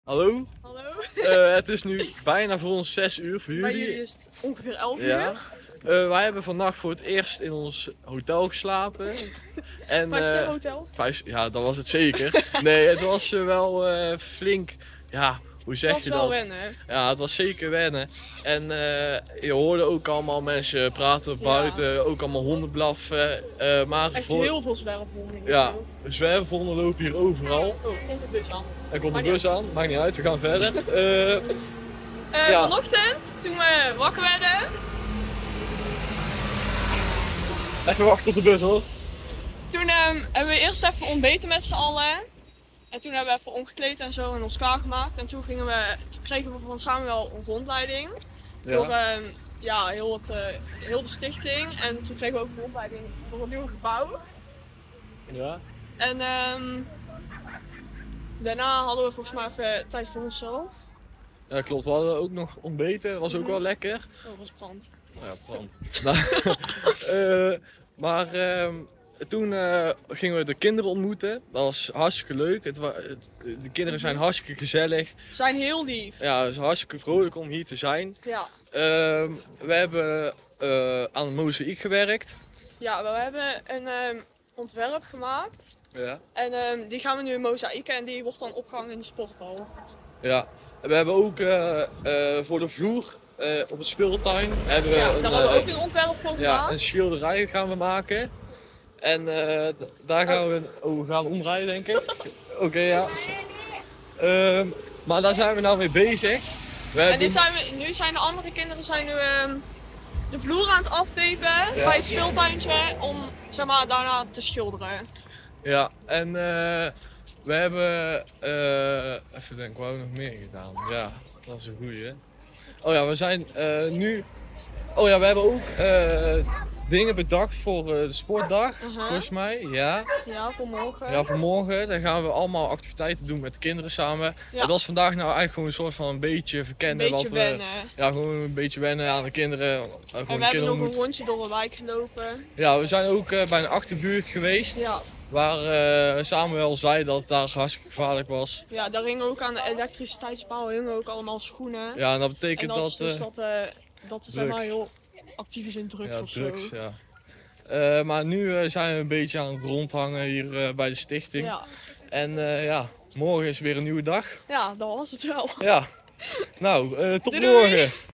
Hallo? Hallo. Het is nu bijna voor ons 6 uur. Voor Bij jullie jullie is het ongeveer 11 ja. uur. Wij hebben vannacht voor het eerst in ons hotel geslapen. En, 5-ster hotel. Ja, dat was het zeker. Nee, het was wel flink. Ja, hoe zeg Dat je was wel dat? wennen. Ja, het was zeker wennen. En je hoorde ook allemaal mensen praten buiten, ook allemaal honden blaffen. Maar Echt voor... heel veel zwerfhonden. Ja, zwerfhonden lopen hier overal. Oh, komt de bus aan. Er komt de Maakt bus aan, maakt niet uit, we gaan verder. Ja. Vanochtend, toen we wakker werden, Even wachten op de bus hoor. toen hebben we eerst even ontbeten met z'n allen. En toen hebben we even omgekleed en zo en ons klaargemaakt. En toen kregen we van Samuel een rondleiding. Door ja, heel de stichting. En toen kregen we ook een rondleiding door het nieuwe gebouw. Ja. En daarna hadden we volgens mij even tijd voor onszelf. Ja, klopt. We hadden ook nog ontbeten, was ook wel lekker. Oh, dat was brand. Ja, brand. Maar toen gingen we de kinderen ontmoeten. Dat was hartstikke leuk. De kinderen zijn hartstikke gezellig. We zijn heel lief. Ja, het is hartstikke vrolijk om hier te zijn. Ja. We hebben aan een mozaïek gewerkt. Ja, we hebben een ontwerp gemaakt. Ja. En die gaan we nu mozaïeken en die wordt dan opgehangen in de sporthal. Ja. We hebben ook voor de vloer op het speeltuin hebben we Ja, daar hebben we ook een ontwerp voor gemaakt. Ja, een schilderij gaan we maken. En daar gaan we gaan omdraaien denk ik. Oké, ja. Maar daar zijn we nou mee bezig. En nu zijn de andere kinderen nu, de vloer aan het aftapen bij het speeltuintje om zeg maar, daarna te schilderen. Ja, en we hebben, even denken, wat hebben we nog meer gedaan? Ja, dat is een goeie hè. Oh ja, we zijn nu, oh ja, we hebben ook dingen bedacht voor de sportdag, volgens mij. Ja. Ja, voor morgen. Ja, voor morgen. Dan gaan we allemaal activiteiten doen met de kinderen samen. Ja. Het was vandaag nou eigenlijk gewoon een soort van een beetje verkennen. Een beetje wennen. Ja, gewoon een beetje wennen aan de kinderen. En we hebben nog een rondje door de wijk gelopen. Ja, we zijn ook bij een achterbuurt geweest. Ja. Waar Samuel zei dat het daar hartstikke gevaarlijk was. Ja, daar hingen ook aan de elektriciteitspaal ook allemaal schoenen. Ja, en dat betekent en dat is dat... dus dat is zeg maar heel actief is in drugs ja, of drugs, zo. ja. Maar nu zijn we een beetje aan het rondhangen hier bij de stichting. Ja. En ja, morgen is weer een nieuwe dag. Ja, dat was het wel. Ja, nou, tot Doei, doei. morgen.